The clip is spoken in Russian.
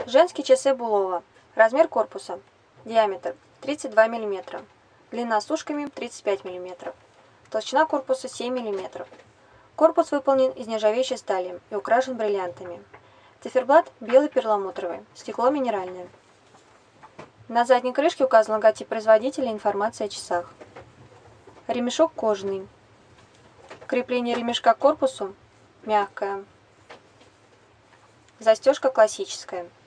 Женские часы Булова. Размер корпуса. Диаметр 32 мм. Длина с ушками 35 мм. Толщина корпуса 7 мм. Корпус выполнен из нержавеющей стали и украшен бриллиантами. Циферблат белый перламутровый, стекло минеральное. На задней крышке указан логотип производителя и информация о часах. Ремешок кожаный. Крепление ремешка к корпусу мягкое. Застежка классическая.